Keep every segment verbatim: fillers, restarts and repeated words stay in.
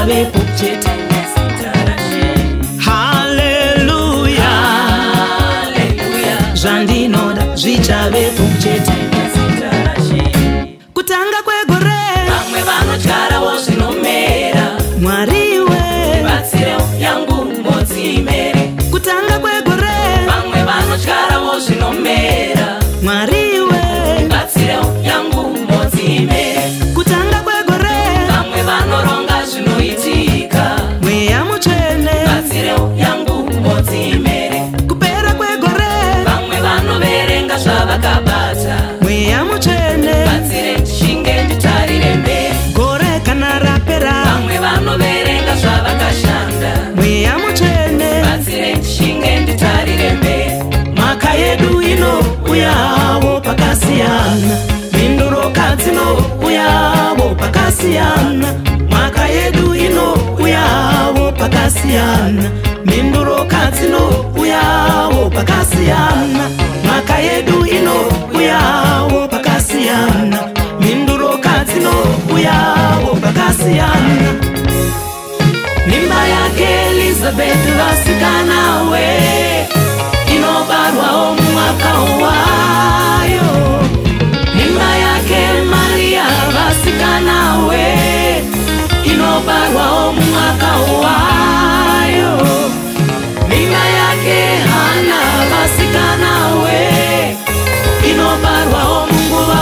zvichave kuchete. Haleluya, zvandinoda zvichave kuchete. Kutanga kwegore vamwe vanotyarawo zvinomera. Mwariwe batsire yangu mudzimere. Kutanga kwegore vamwe vanotyarawo zvinomera. Mwariwe batsire yangu mudzimere. Kutanga kwegore vamwe vanoronga zvinoitika. mweya mutsvene batsire yangu mudzimere. kupera kwegore vamwe vanoverenga zvavakabata. mweya mutsvene batsire ndishinge nditarire mberi. gore kana rapera vamwe vanoverenga zvavakashanda. mweya mutsvene batsire ndishinge nditarire mberi. mhaka yedu inouyawo pakasiyana, mhinduro dzinouyawo pakasiyana. Mhaka yedu inouyawo pakasiyana, mhinduro dzinouyawo pakasiyana. Mhaka yedu inouyawo pakasiyana, mhinduro dzinouyawo pakasiyana. Mimba yake Elizabeth vasikanawe inobarwawo mumwaka wayo. Mimba yake Maria vasikanawe inobarwawo mumwaka wayo. Mimba yake Hana vasikanawe inobarwawo munguva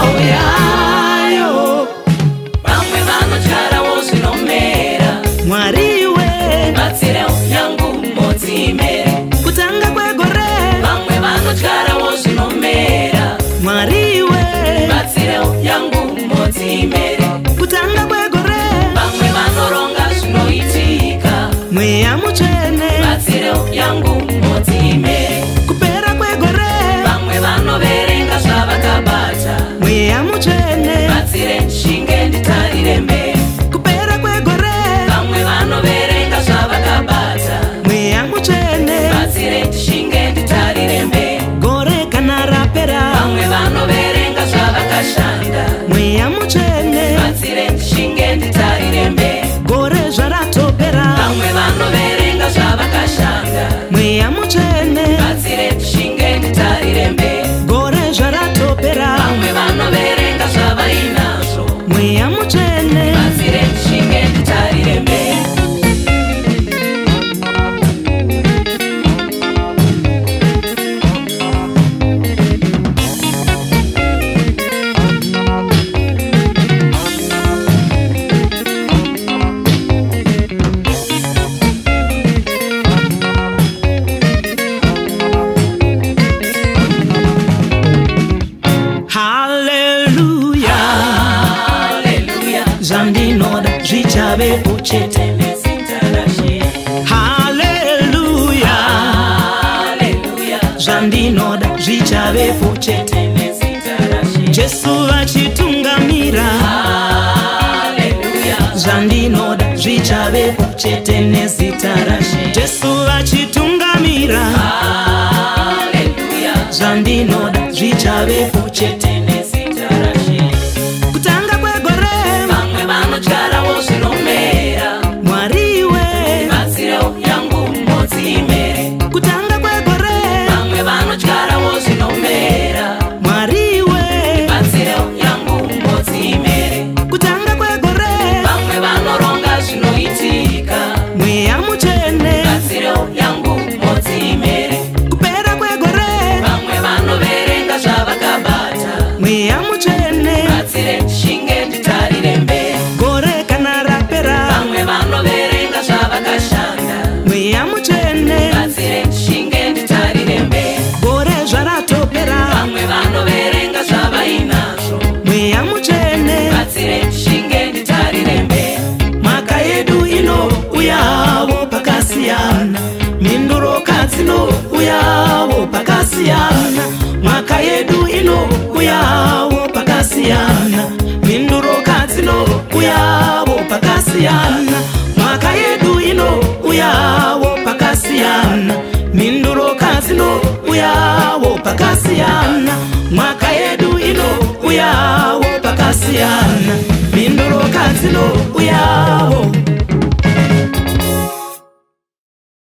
yayo. Vamwe vanotyarawo zvinomera. Mwariwe batsire yangu mudzimere. kutanga kwegore vamwe vanotyarawo zvinomera. Mwariwe batsire yangu mudzimere. kutanga kwegore vamwe vanoronga zvinoitika. mweya mutsvene batsire yangu mudzimere. kupera kwegore vamwe vanoverenga zvavakabata. mweya mutsvene batsire ndishinge nditarire mberi. kupera kwegore vamwe vanoverenga zvavakabata. mweya mutsvene batsire ndishinge nditarire mberi. gore kana rapera vamwe vanoverenga zvavakashanda. mweya mutsvene batsire ndishinge nditarire mberi. gore zvaratopera vamwe vanoverenga zvavakashanda. mweya mutsvene batsire ndishinge nditarire mberi. gore zvaratopera vamwe vanoverenga zvavainazvo. mweya mutsvene batsire ndishinge nditarire mberi. Haleluya, Haleluya, zvandinoda zvichave kuchete. Haleluya, Haleluya, zvandinoda zvichave kuchete. Jesu vachitungamira, Haleluya, zvandinoda zvichave kuchete nezita raShe. Jesu vachitungamira, Haleluya, zvandinoda zvichave kuchete nezita raShe. Kutanga kwegore vamwe vanotyarawo zvinomera. Mwariwe batsire yangu mudzimere. kutanga kwegore vamwe vanotyarawo zvinomera. Mwariwe batsire yangu mudzimere. kutanga kwegore vamwe vanoronga zvinoitika. mweya mutsvene batsire yangu mudzimere. kupera kwegore vamwe vanoverenga zvavakabata. mweya mutsvene batsire ndishinge nditarire mberi. gore kana rapera vamwe vanoverenga zvavakashanda. mweya mutsvene batsire ndishinge nditarire mberi. gore zvaratopera vamwe vanoverenga zvavainazvo. mweya mutsvene batsire ndishinge nditarire mberi. mhaka yedu inouyawo pakasiyana, mhinduro dzinouyawo pakasiyana. Mhaka yedu inouyawo pakasiyana, mhinduro dzinouyawo pakasiyana. Mhaka yedu inouyawo pakasiyana, mhinduro dzinouyawo